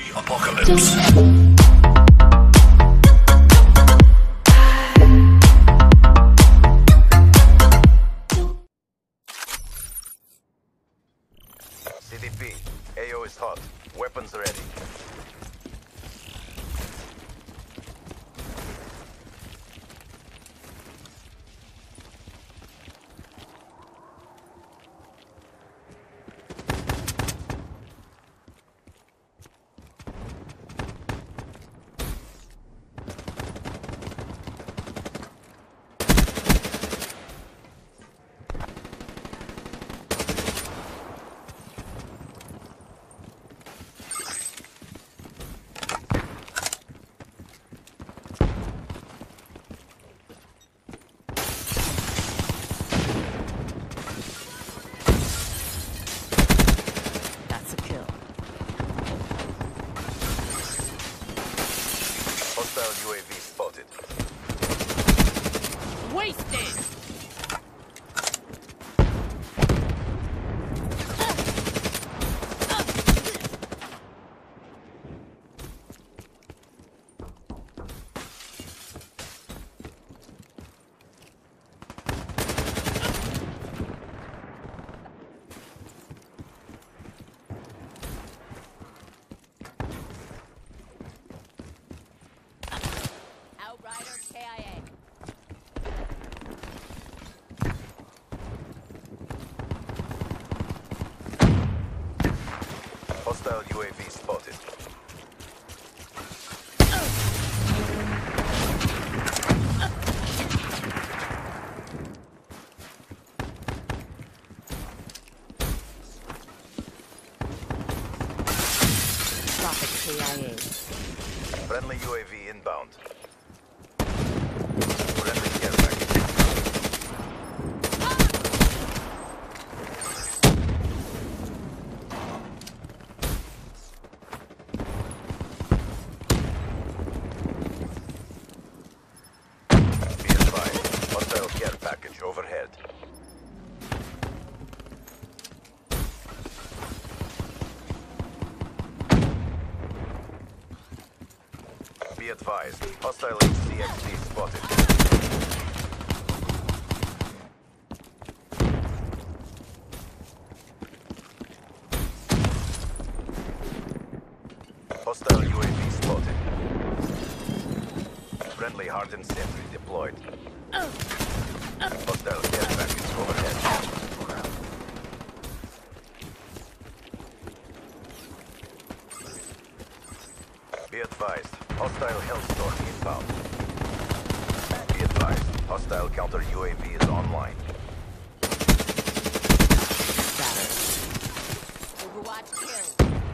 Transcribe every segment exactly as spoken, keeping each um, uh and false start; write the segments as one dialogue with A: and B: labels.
A: the apocalypse.
B: C D P, A O is hot. Weapons ready. Hostile U A V spotted.
C: Wasted! Outrider K I A.
B: Hostile U A V spotted.
C: Traffic K I A.
B: Friendly U A V inbound. Friendly care package. Be advised, hostile care package overhead. Be advised, hostile H C X D spotted. Hostile U A V spotted. Friendly hardened sentry deployed. Hostile care package overhead. Be advised, hostile Hellstorm inbound. Be advised, hostile counter U A V is online.
C: Overwatch kill.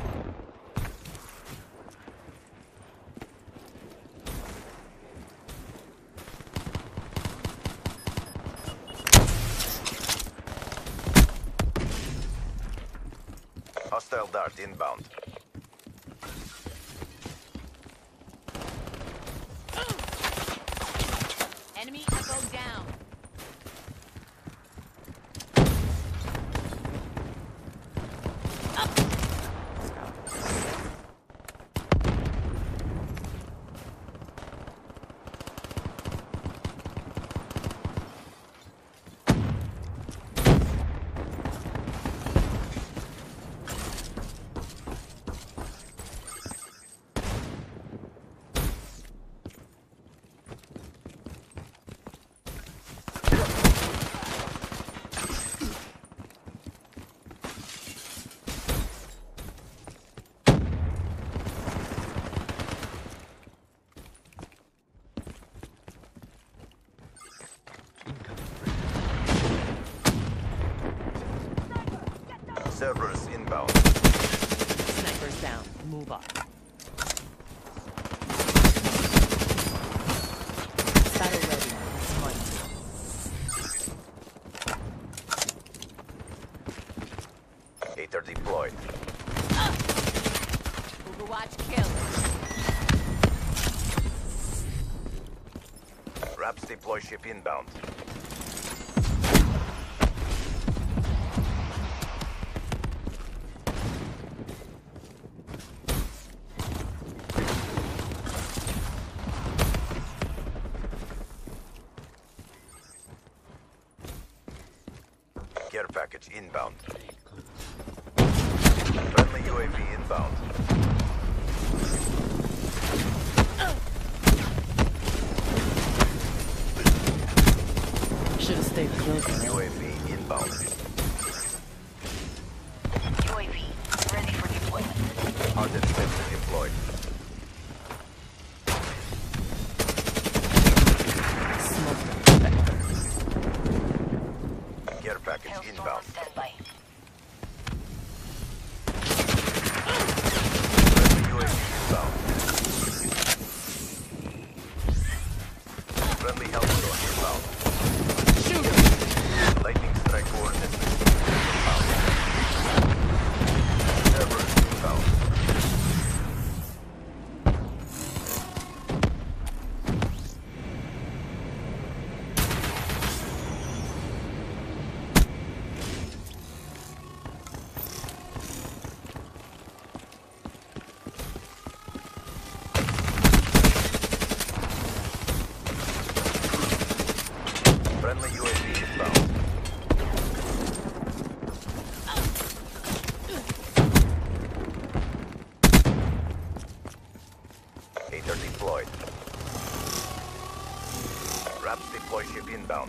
B: Hostile dart inbound.
C: Enemy Echo down.
B: Cerberus inbound.
C: Snipers down. Move up. Battle ready. Smart.
B: Hater deployed.
C: Overwatch kill.
B: Raps deploy ship inbound. package inbound. Friendly U A V inbound.
C: Should have stayed closer.
B: U A V inbound.
A: U A V ready for deployment.
B: Hardened sensor deployed.
C: Smoke.
B: Care package
A: Hellstorm on
B: inbound.
A: standby.
B: Friendly U A V inbound. Friendly Hellstorm inbound.
C: Shoot!
B: Lightning strike coordinates inbound. Cerberus inbound. Friendly U A V inbound. Hater deployed. Raps deploy ship inbound.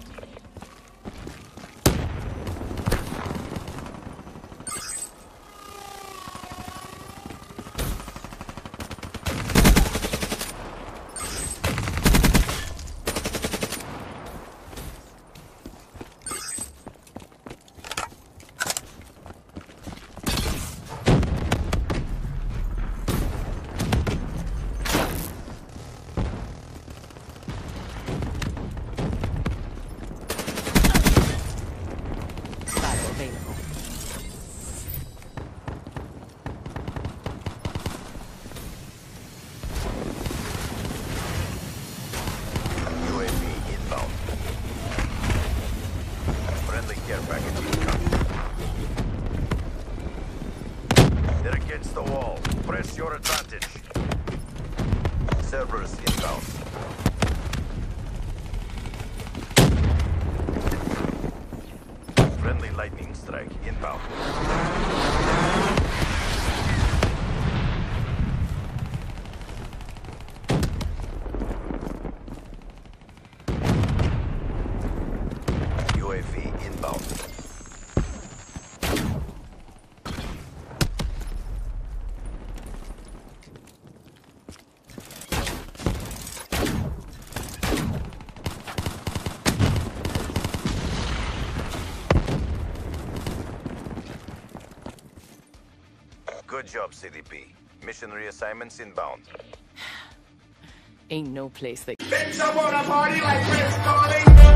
C: Battle available.
B: U A V inbound. Friendly care package incoming. They're against the wall. Press your advantage. Cerberus inbound. Friendly lightning strike inbound. U A V inbound. Good job, C D P. Mission reassignments inbound.
C: Ain't no place they
D: Bitch, I wanna party like Chris Farley.